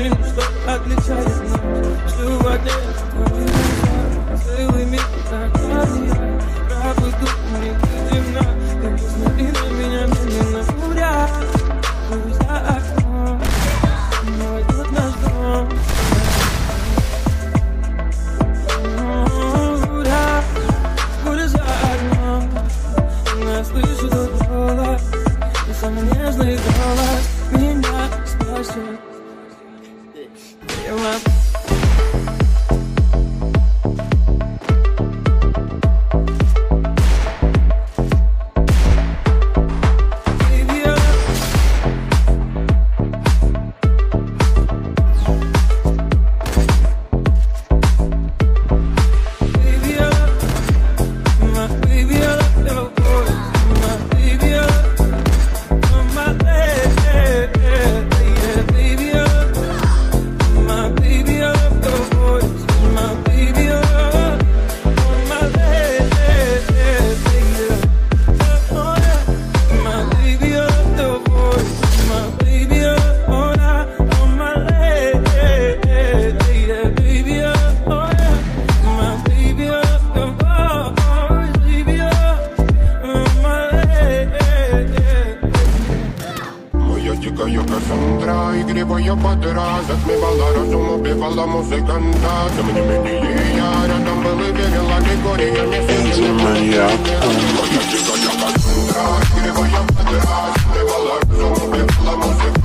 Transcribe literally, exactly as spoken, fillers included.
мужчин, что отличает нас. Шлю в воде, целый мир так объял. Правый дух мне темна, как посмотри на меня медленно. Уря, пусть за окном не войдет наш дом. Уря, буря за окном, я слышу тот голос, и самый нежный голос меня спасет. Игривая подра затмевала разум, убивала музыканта. Тем не менее я рядом был и верил, аллегория не сидела. Моя дикая Кассандра, игривая подра затмевала разум, убивала музыканта.